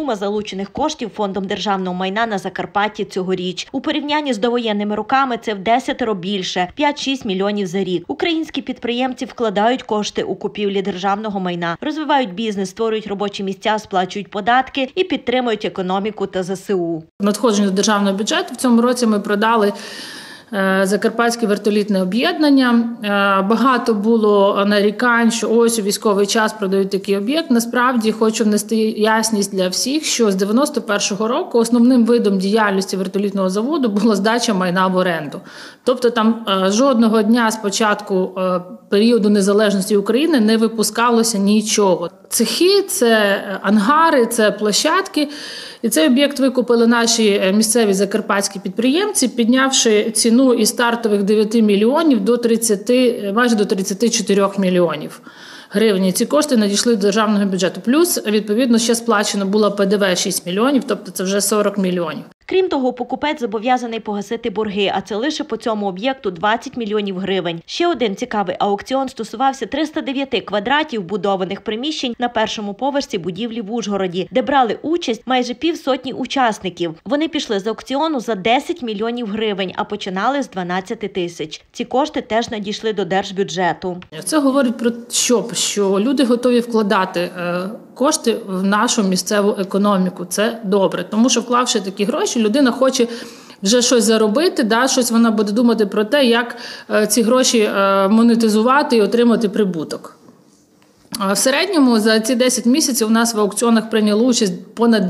Сума залучених коштів Фондом державного майна на Закарпатті цьогоріч. У порівнянні з довоєнними роками це в 10 більше – 5-6 мільйонів за рік. Українські підприємці вкладають кошти у купівлі державного майна, розвивають бізнес, створюють робочі місця, сплачують податки і підтримують економіку та ЗСУ. Надходження до державного бюджету в цьому році ми продали Закарпатське вертолітне об'єднання. Багато було нарікань, що ось у військовий час продають такий об'єкт. Насправді хочу внести ясність для всіх, що з 91-го року основним видом діяльності вертолітного заводу була здача майна в оренду. Тобто там жодного дня з початку періоду незалежності України не випускалося нічого. Цехи, це ангари, це площадки. І цей об'єкт викупили наші місцеві закарпатські підприємці, піднявши ціну із стартових 9 мільйонів до 30, майже до 34 мільйонів гривень. Ці кошти надійшли до державного бюджету. Плюс, відповідно, ще сплачено було ПДВ 6 мільйонів, тобто це вже 40 мільйонів. Крім того, покупець зобов'язаний погасити борги, а це лише по цьому об'єкту 20 мільйонів гривень. Ще один цікавий аукціон стосувався 309 квадратів будованих приміщень на першому поверсі будівлі в Ужгороді, де брали участь майже півсотні учасників. Вони пішли з аукціону за 10 мільйонів гривень, а починали з 12 тисяч. Ці кошти теж надійшли до держбюджету. Це говорить про що люди готові вкладати кошти в нашу місцеву економіку. Це добре, тому що вклавши такі гроші, людина хоче вже щось заробити, щось вона буде думати про те, як ці гроші монетизувати і отримати прибуток. В середньому за ці 10 місяців у нас в аукціонах прийняло участь понад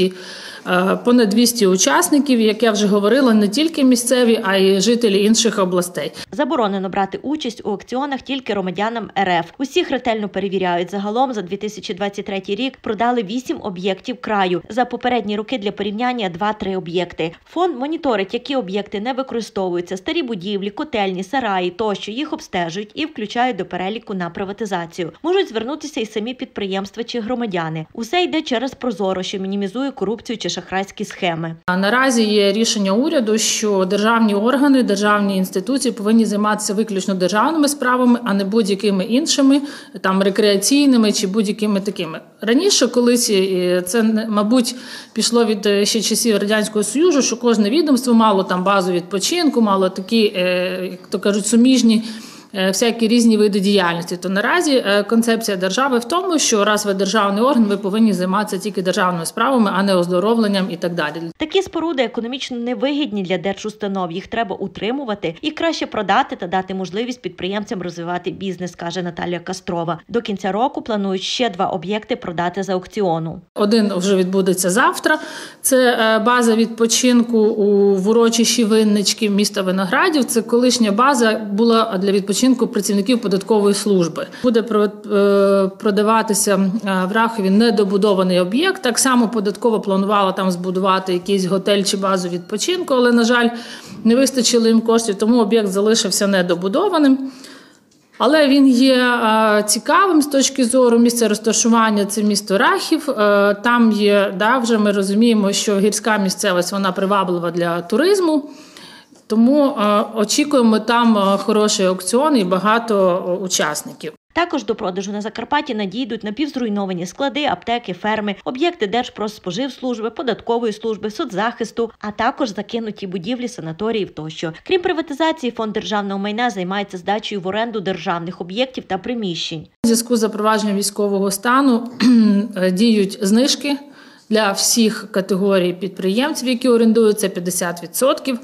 200 учасників, як я вже говорила, не тільки місцеві, а й жителі інших областей. Заборонено брати участь у аукціонах тільки громадянам РФ. Усіх ретельно перевіряють. Загалом за 2023 рік продали 8 об'єктів краю. За попередні роки для порівняння 2-3 об'єкти. Фонд моніторить, які об'єкти не використовуються, старі будівлі, котельні, сараї тощо. Їх обстежують і включають до переліку на приватизацію. Можуть звернутися і самі підприємства чи громадяни. Усе йде через Прозоро, що мінімізує корупцію чи шахрайські схеми. Наразі є рішення уряду, що державні органи, державні інституції повинні займатися виключно державними справами, а не будь-якими іншими, там рекреаційними чи будь-якими такими. Раніше колись це, мабуть, пішло від ще часів Радянського Союзу, що кожне відомство мало там базу відпочинку, мало такі, як то кажуть, суміжні всякі різні види діяльності. То наразі концепція держави в тому, що раз ви державний орган, ви повинні займатися тільки державними справами, а не оздоровленням і так далі. Такі споруди економічно невигідні для держустанов. Їх треба утримувати і краще продати та дати можливість підприємцям розвивати бізнес, каже Наталія Кастрова. До кінця року планують ще 2 об'єкти продати з аукціону. Один вже відбудеться завтра. Це база відпочинку в урочищі Виннички міста Виноградів. Це колишня база була для відпочинку працівників податкової служби. Буде продаватися в Рахові недобудований об'єкт. Так само податкова планувала там збудувати якийсь готель чи базу відпочинку, але, на жаль, не вистачило їм коштів, тому об'єкт залишився недобудованим. Але він є цікавим з точки зору місця розташування – це місто Рахів. Там є, вже ми розуміємо, що гірська місцевість, вона приваблива для туризму. Тому очікуємо там хороший аукціон і багато учасників. Також до продажу на Закарпатті надійдуть напівзруйновані склади, аптеки, ферми, об'єкти Держпродспоживслужби, податкової служби, соцзахисту, а також закинуті будівлі, санаторіїв тощо. Крім приватизації, Фонд державного майна займається здачею в оренду державних об'єктів та приміщень. У зв'язку з запровадженням військового стану діють знижки для всіх категорій підприємців, які орендуються, 50%.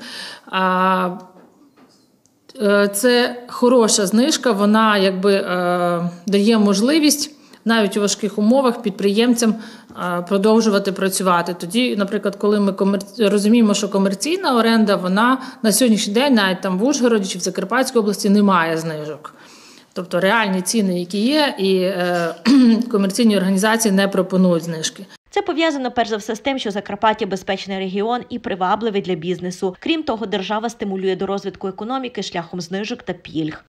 Це хороша знижка, вона дає можливість навіть у важких умовах підприємцям продовжувати працювати. Тоді, наприклад, коли ми розуміємо, що комерційна оренда, вона на сьогоднішній день навіть там в Ужгороді чи в Закарпатській області немає знижок. Тобто реальні ціни, які є, і комерційні організації не пропонують знижки. Це пов'язано перш за все з тим, що Закарпаття – безпечний регіон і привабливий для бізнесу. Крім того, держава стимулює до розвитку економіки шляхом знижок та пільг.